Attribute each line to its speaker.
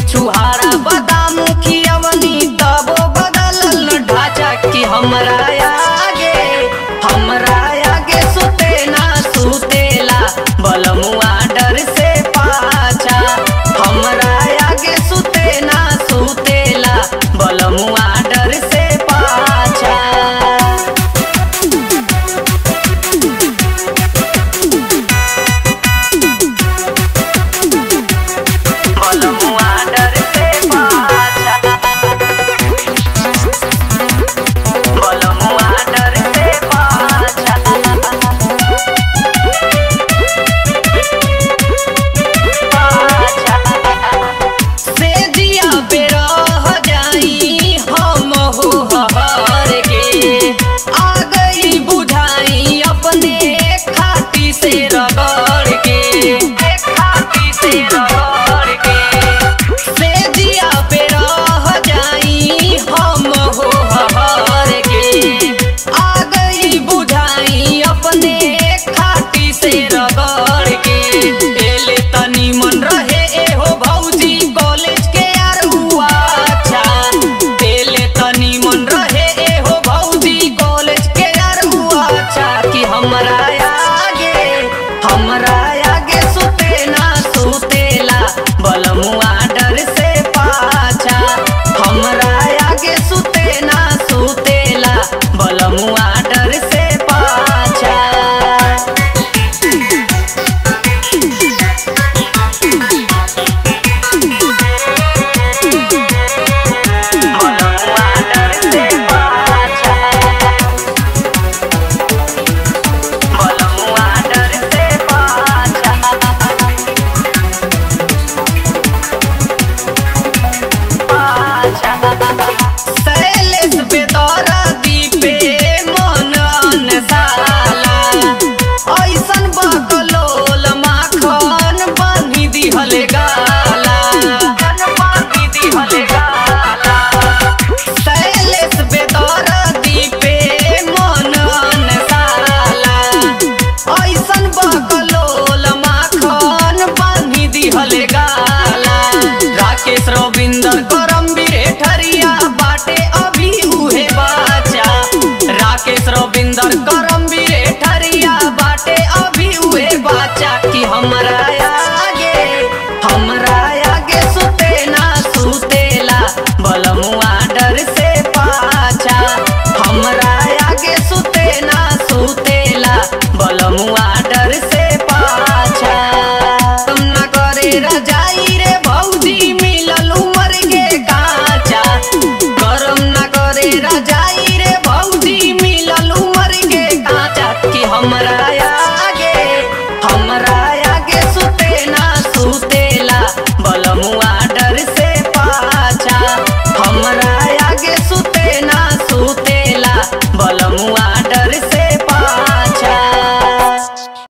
Speaker 1: छुहारा बादाम खियवनी तबो बदलल ढांचा कि हमरा आगे सुते ना सुतेला बलमुआ डर से पाछा। हमरा आगे सुते ना सुतेला बलमुआ डर से पाछा। बलमुआ डर से पाछा। बलमुआ डर से पाछा। से जिया पे रह जाई हम हो हर के आ गई बुझाई अपने खाटी से रगड़ के। खाटी से रगड़ के से जिया पे रह जाई हम हो हर के आ गई बुझाई अपने खाटी से रगड़ के। एले तनी मन रहे एहो भौजी कॉलेज के यार हुआ अच्छा। एले तनी मन रहे एहो भौजी कॉलेज के यार हुआ अच्छा कि हमरा आगे सुते ना सुतेला बलमुआ डर से पाछा। हमरा आगे सुते ना सुतेला बलमुआ डर से पाछा। बलमुआ डर से पाछा। बलमुआ डर से पाछा। शैलेश पे दरदी पे मन अनसाला ऐसन बकलोल माखन बांधी दिहल गाला। बांधी दिहल गाला। शैलेश पे दरदी पे मन अनसाला ऐसन बकलोल माखन बांधी दिहल गाला। राकेश रविंदर करमवीर ठरिया बाटे अभी उहे बाचा। राकेश रविंदर करमवीर ठरिया बाटे अभी उहे बाचा कि हमरा